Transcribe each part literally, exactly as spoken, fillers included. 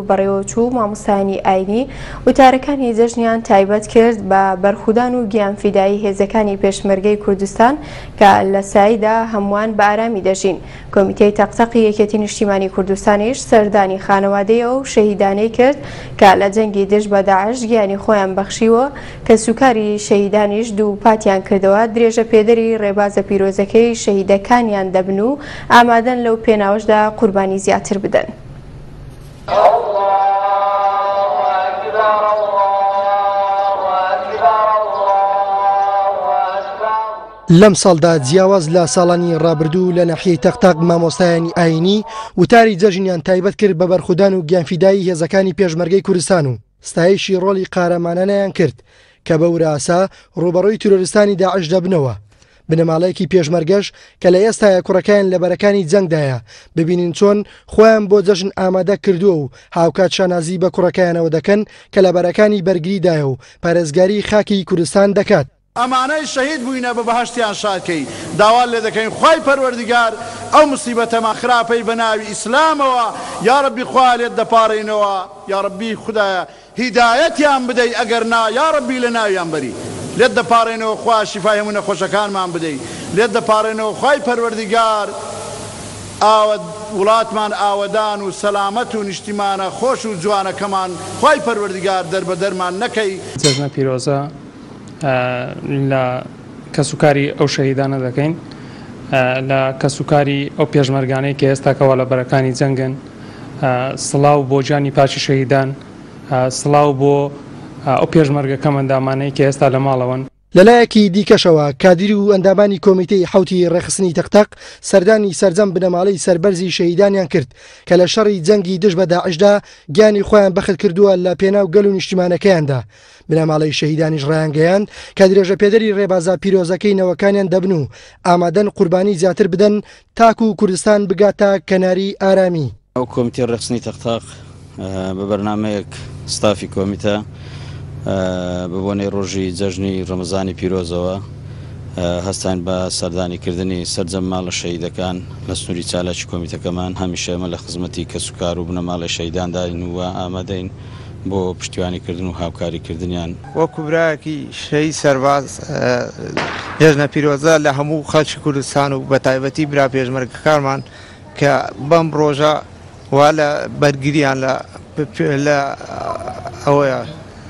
بەڕێوەچوو مامۆستایانی ئاینی وتارەکانی جەژنیان تایبەت کرد بە بەرخودان و گیانفیدایی هێزەکانی پێشمەرگەی کوردستان کە لە سایدا هەمووان بە ئارامی دەژین. کۆمیتەی تەقتەقی یەکێتی نیشتیمانی کوردستانیش سەردانی خانەوادەیەوە و شەهیدانەی کرد کە لە جەنگی دژ بە داعش گیانی خۆیان بەخشیوە کە سوکاری شەهیدانیش دوو پاتیان کردەوە. درێژە پێدەری ڕێبازە پیرۆزەکەی شەهیدەکانیان دەبن و ئامادەن لەو پێناوەشدا قوربانی زیاتر بدەن. لەم ساڵدا جیاواز لە ساڵانی ڕابردوو لە ناحیەی تەقتەق مامۆستایانی ئاینی وتاری جەژنیان تایبەت کرد بە بەرخودان و گیانفیدایی هێزەکانی پێشمەرگەی کوردستان و ستایشی ڕۆڵی قارەمانانەیان کرد کە بە وراسا ڕوبەڕۆی تیرۆریستانی داعش دەبنەوە. بنەماڵەیەکی پێشمەرگەش کە لە ئێستاە کوڕەکەیان لە بەرەکانی جەنگدایە ببینین چۆن خۆیان بۆ جەژن ئامادە کردووە و هاوکات شانازی بە کوڕەکەیانەوە دەکەن کە لە بەرەکانی بەرگریدایە و پارێزگاری خاکی کوردستان دەکات. ئەمانەی شەهید بووینە بە بەهەشتیان شادکەی داوا لێ دەکەین خوای پەروەردگار ئەو موسیبەتەمان خراپەی بە ناوی ئیسلامەوە یا ڕەبی خوا لێت دەپاڕێنەوە یا ڕەبی خودایە هیدایەتیان بدەی ئەگەر نا یا ڕەبی لە ناویان بەری لێت دەپاڕێنەوە خوا شیفای هەموو نەخۆشەکانمان بدەی لێت دەپاڕێنەوە خوای پەروەردگار ئاوە وڵاتمان ئاوەدان و سەلامەت و نیشتیمانە خۆش و جوانەکەمان خوای پەروەردگار دەربەدەرمان نەکەی. جەژنە پیرۆزە لە کەسوکاری ئەو شەهیدانە دەکەین لە کەسوکاری ئەو پێشمەرگانەی کە ئێستا کەوا لە بەرەکانی جەنگن. سڵاو بۆ جانی پاچی شەهیدان، سڵاو بۆ ئەو پێشمەرگە کەمەندامانەی کە ئێستا لە ماڵەوەن. لەلایەکی دیکەشەوە کادری و ئەندامانی کۆمیتەی حوتی ڕێخستنی تەقتەق سەردانی سەرجەم بنەماڵەی سەربەرزی شەهیدانیان کرد کە لە شەڕی جەنگی دژ بە داعشدا گیانی خۆیان بەخت کردووە لە پێناو گەل و نیشتیمانەکەیاندا. بنەماڵەی شەهیدانیش ڕایانگەیاند کە درێژە پێدەری ڕێبازە پیرۆزەکەی نەوەکانیان دەبن و ئامادەن قوربانی زیاتر بدەن تاکو و کوردستان بگاتە کەناری ئارامی. ئەو کۆمیتەی ڕێخستنی تەقتەق بە بەرنامەیەک ستافی کۆمیتە ببوونەی ڕۆژی جەژنی ڕەمەزانی پیرۆزەوە هەستان بە سەردانیکردنی سەرجەم ماڵە شەهیدەکان لە سنووری چالاکی کۆمیتەکەمان هەمیشە ئێمە لە خزمەتی کەسوکار و بنەماڵی شەهیدانداین و ئامادەین بۆ پشتیوانیکردن و هاوکاریکردنیان. وەکو برایەکی شەهید سەرباز جەژنە پیرۆزە لە هەموو خەڵکی کوردستان و بە تایبەتی برا پێشمەرگەکانمان کە بەم ڕۆژە وا لە بەرگریان لە ئەوەیە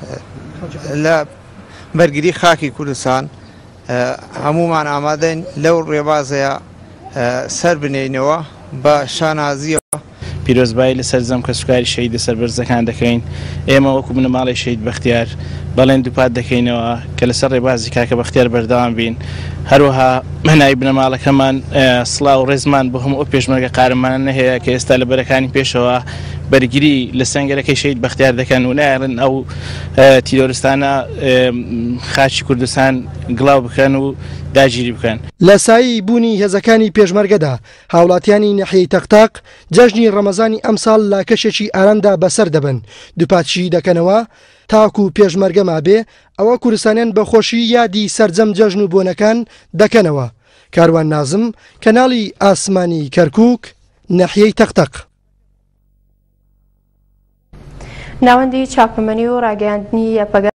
لە بەرگری خاکی کوردستان هەمومان ئامادەین لەو ڕێبازەیە سەر بنێینەوە بە شانازیەوە. پیرۆزبایی لە سەرجەم کەسوکاری شەهید سەربەرزەکان دەکەین. ئێمە وەکو بنەماڵی شەهید بەختیار بەڵێن دووپات دەکەینەوە کە لەسەر ڕێبازی کاکە بەختیار بەردەوام بین. هەروەها مەنای بنەماڵەکەمان سڵاو و ڕێزمان بۆ هەموو ئەو پێشمەرگە قارەمانە هەیە کە ئێستا لە بەرەکانی پێشەوە بەرگری لە سەنگەرەکەی شەهید بەختیار دەکەن و نایڕن ئەو تیرۆریستانە خاچی کوردستان گڵاو بکەن و داگیری بکەن. لە سایی بوونی هێزەکانی پێشمەرگەدا هاوڵاتیانی ناحیەی تەقتەق جەژنی ڕەمەزانی ئەمساڵ لە کەشێکی ئاراندا بەسەر دەبن دووپاتشی دەکەنەوە تاکو و پێشمەرگەما بێ ئەوە کوردستانیان بەخۆشی یادی سەرجەم جەژن و بۆنەکان دەکەنەوە. کاروان نازم کەناڵی ئاسمانی کەرکووک ناحیەی تەقتەق. ناوەندی چاپەمەنی و ڕاگەیاندنی